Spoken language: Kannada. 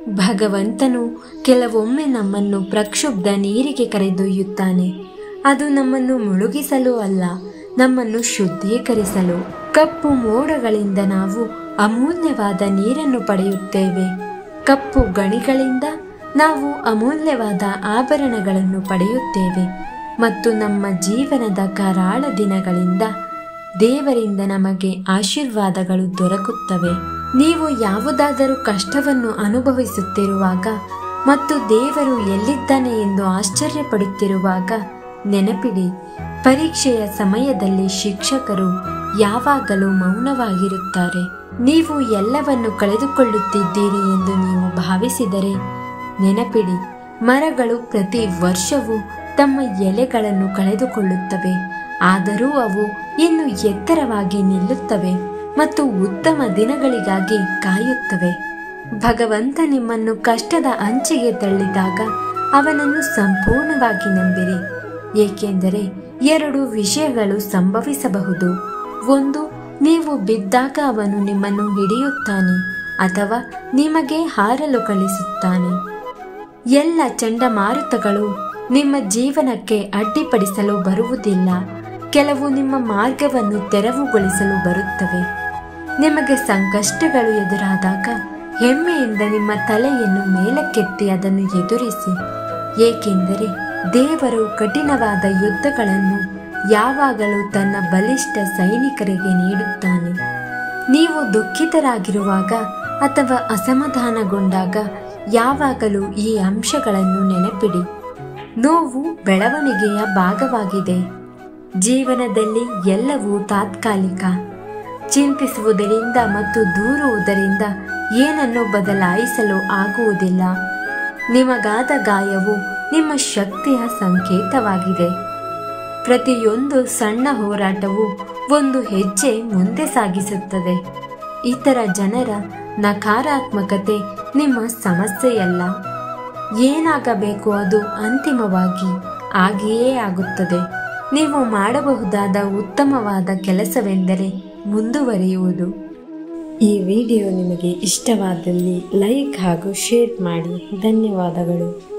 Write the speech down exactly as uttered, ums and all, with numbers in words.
ಭಗವಂತನು ಕೆಲವೊಮ್ಮೆ ನಮ್ಮನ್ನು ಪ್ರಕ್ಷುಬ್ಧ ನೀರಿಗೆ ಕರೆದೊಯ್ಯುತ್ತಾನೆ. ಅದು ನಮ್ಮನ್ನು ಮುಳುಗಿಸಲು ಅಲ್ಲ, ನಮ್ಮನ್ನು ಶುದ್ಧೀಕರಿಸಲು. ಕಪ್ಪು ಮೋಡಗಳಿಂದ ನಾವು ಅಮೂಲ್ಯವಾದ ನೀರನ್ನು ಪಡೆಯುತ್ತೇವೆ. ಕಪ್ಪು ಗಣಿಗಳಿಂದ ನಾವು ಅಮೂಲ್ಯವಾದ ಆಭರಣಗಳನ್ನು ಪಡೆಯುತ್ತೇವೆ. ಮತ್ತು ನಮ್ಮ ಜೀವನದ ಕರಾಳ ದಿನಗಳಿಂದ ದೇವರಿಂದ ನಮಗೆ ಆಶೀರ್ವಾದಗಳು ದೊರಕುತ್ತವೆ. ನೀವು ಯಾವುದಾದರೂ ಕಷ್ಟವನ್ನು ಅನುಭವಿಸುತ್ತಿರುವಾಗ ಮತ್ತು ದೇವರು ಎಲ್ಲಿದ್ದಾನೆ ಎಂದು ಆಶ್ಚರ್ಯಪಡುತ್ತಿರುವಾಗ ನೆನಪಿಡಿ, ಪರೀಕ್ಷೆಯ ಸಮಯದಲ್ಲಿ ಶಿಕ್ಷಕರು ಯಾವಾಗಲೂ ಮೌನವಾಗಿರುತ್ತಾರೆ. ನೀವು ಎಲ್ಲವನ್ನು ಕಳೆದುಕೊಳ್ಳುತ್ತಿದ್ದೀರಿ ಎಂದು ನೀವು ಭಾವಿಸಿದರೆ ನೆನಪಿಡಿ, ಮರಗಳು ಪ್ರತಿ ವರ್ಷವೂ ತಮ್ಮ ಎಲೆಗಳನ್ನು ಕಳೆದುಕೊಳ್ಳುತ್ತವೆ, ಆದರೂ ಅವು ಇನ್ನು ಎತ್ತರವಾಗಿ ನಿಲ್ಲುತ್ತವೆ ಮತ್ತು ಉತ್ತಮ ದಿನಗಳಿಗಾಗಿ ಕಾಯುತ್ತವೆ. ಭಗವಂತ ನಿಮ್ಮನ್ನು ಕಷ್ಟದ ಅಂಚಿಗೆ ತಳ್ಳಿದಾಗ ಅವನನ್ನು ಸಂಪೂರ್ಣವಾಗಿ ನಂಬಿರಿ, ಏಕೆಂದರೆ ಎರಡು ವಿಷಯಗಳು ಸಂಭವಿಸಬಹುದು. ಒಂದು, ನೀವು ಬಿದ್ದಾಗ ಅವನು ನಿಮ್ಮನ್ನು ಹಿಡಿಯುತ್ತಾನೆ, ಅಥವಾ ನಿಮಗೆ ಹಾರಲು ಕಳಿಸುತ್ತಾನೆ. ಎಲ್ಲ ಚಂಡಮಾರುತಗಳು ನಿಮ್ಮ ಜೀವನಕ್ಕೆ ಅಡ್ಡಿಪಡಿಸಲು ಬರುವುದಿಲ್ಲ. ಕೆಲವು ನಿಮ್ಮ ಮಾರ್ಗವನ್ನು ತೆರವುಗೊಳಿಸಲು ಬರುತ್ತವೆ. ನಿಮಗೆ ಸಂಕಷ್ಟಗಳು ಎದುರಾದಾಗ ಹೆಮ್ಮೆಯಿಂದ ನಿಮ್ಮ ತಲೆಯನ್ನು ಮೇಲಕ್ಕೆತ್ತಿ ಅದನ್ನು ಎದುರಿಸಿ, ಏಕೆಂದರೆ ದೇವರು ಕಠಿಣವಾದ ಯುದ್ಧಗಳನ್ನು ಯಾವಾಗಲೂ ತನ್ನ ಬಲಿಷ್ಠ ಸೈನಿಕರಿಗೆ ನೀಡುತ್ತಾನೆ. ನೀವು ದುಃಖಿತರಾಗಿರುವಾಗ ಅಥವಾ ಅಸಮಾಧಾನಗೊಂಡಾಗ ಯಾವಾಗಲೂ ಈ ಅಂಶಗಳನ್ನು ನೆನಪಿಡಿ. ನೋವು ಬೆಳವಣಿಗೆಯ ಭಾಗವಾಗಿದೆ. ಜೀವನದಲ್ಲಿ ಎಲ್ಲವೂ ತಾತ್ಕಾಲಿಕ. ಚಿಂತಿಸುವುದರಿಂದ ಮತ್ತು ದೂರುವುದರಿಂದ ಏನನ್ನು ಬದಲಾಯಿಸಲು ಆಗುವುದಿಲ್ಲ. ನಿಮಗಾದ ಗಾಯವು ನಿಮ್ಮ ಶಕ್ತಿಯ ಸಂಕೇತವಾಗಿದೆ. ಪ್ರತಿಯೊಂದು ಸಣ್ಣ ಹೋರಾಟವು ಒಂದು ಹೆಜ್ಜೆ ಮುಂದೆ ಸಾಗಿಸುತ್ತದೆ. ಇತರ ಜನರ ನಕಾರಾತ್ಮಕತೆ ನಿಮ್ಮ ಸಮಸ್ಯೆಯಲ್ಲ. ಏನಾಗಬೇಕು ಅದು ಅಂತಿಮವಾಗಿ ಹಾಗೆಯೇ ಆಗುತ್ತದೆ. ನೀವು ಮಾಡಬಹುದಾದ ಉತ್ತಮವಾದ ಕೆಲಸವೆಂದರೆ ಮುಂದುವರಿಯುವುದು. ಈ ವಿಡಿಯೋ ನಿಮಗೆ ಇಷ್ಟವಾದಲ್ಲಿ ಲೈಕ್ ಹಾಗೂ ಶೇರ್ ಮಾಡಿ. ಧನ್ಯವಾದಗಳು.